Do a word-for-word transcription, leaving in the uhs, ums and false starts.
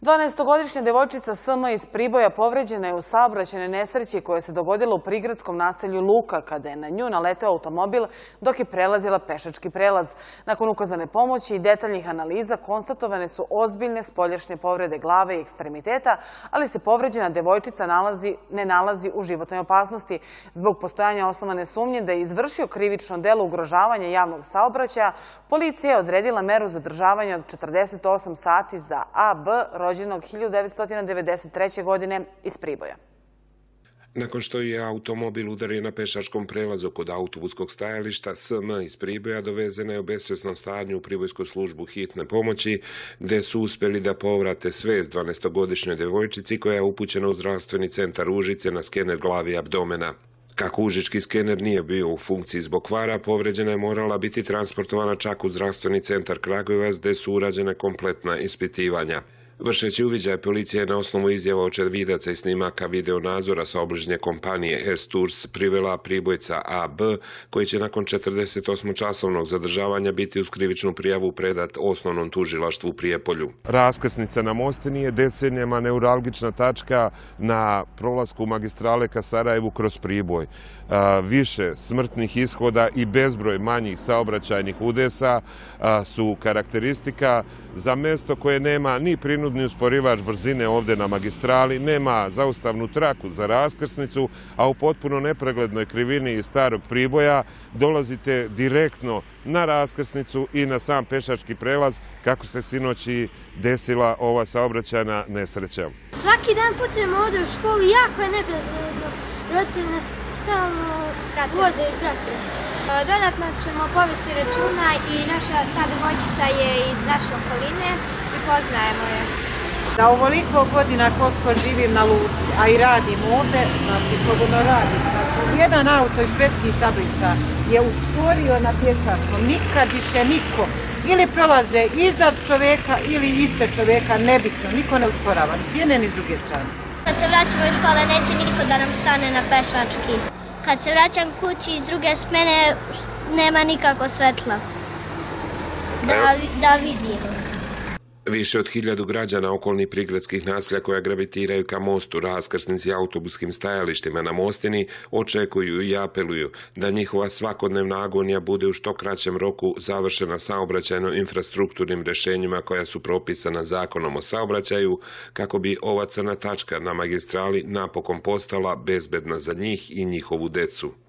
dvanaestogodišnja devojčica S M iz Priboja povređena je u saobraćajnoj nesreći koja se dogodila u prigradskom naselju Luka kada je na nju naleteo automobil dok je prelazila pešački prelaz. Nakon ukazane pomoći i detaljnih analiza konstatovane su ozbiljne spoljašnje povrede glave i ekstremiteta, ali se povređena devojčica nalazi, ne nalazi u životnoj opasnosti. Zbog postojanja osnovane sumnje da je izvršio krivično delo ugrožavanja javnog saobraćaja, policija je odredila meru zadržavanja od četrdeset osam sati za A B, rođenog hiljadu devetsto devedeset treće. godine iz Priboja. Nakon što je automobil udario na pešačkom prelazu kod autobuskog stajališta, S M iz Priboja dovezena je u besvjesnom stanju u pribojsku službu hitne pomoći, gde su uspjeli da povrate svest dvanaestogodišnjoj devojčici koja je upućena u zdravstveni centar Užice na skener glave i abdomena. Kako užički skener nije bio u funkciji zbog kvara, povređena je morala biti transportovana čak u zdravstveni centar Kragujevac, gde su urađene kompletna ispitivanja. Vršeći uviđaj, policija je na osnovu izjava očevidaca i snimaka videonadzora sa obližnje kompanije S-Tours privela Pribojca A B, koji će nakon četrdeset osmočasovnog zadržavanja biti uz krivičnu prijavu predat osnovnom tužilaštvu u Prijepolju. Raskrsnica na Mostini je decenijama neuralgična tačka na prolasku magistrale ka Sarajevu kroz Priboj. Više smrtnih ishoda i bezbroj manjih saobraćajnih udesa su karakteristika za mesto koje nema ni prinudni usporivač brzine ovdje na magistrali, nema zaustavnu traku za raskrsnicu, a u potpuno nepreglednoj krivini iz starog Priboja dolazite direktno na raskrsnicu i na sam pešački prelaz, kako se sinoć i desila ova saobraćajna nesreća. Svaki dan putujemo ovdje u školu, jako je nebezbedno. Roditelji nas stalno vode i prate. Dodatno ćemo povesti računa i naša ta devojčica je iz naše okoline i poznajemo je. Da ovoliko godina koliko živim na Luci, a i radim ovdje, znači slobodno radim. Jedan auto iz švedskih tablica je usporio na pješačkom, nikad više niko. Ili prolaze iza čoveka ili ispred čoveka, nebitno, niko ne usporava, ni s jedne ni s druge strane. Kad se vraćamo iz škole neće niko da nam stane na pešački. Kad se vraćam kući iz druge smene nema nikako svetla da, da vidim. Više od hiljadu građana okolnih prigradskih naselja koja gravitiraju ka mostu, raskrsnici i autobuskim stajalištima na Mostini očekuju i apeluju da njihova svakodnevna agonija bude u što kraćem roku završena saobraćajno-infrastrukturnim rješenjima koja su propisana zakonom o saobraćaju, kako bi ova crna tačka na magistrali napokon postala bezbedna za njih i njihovu decu.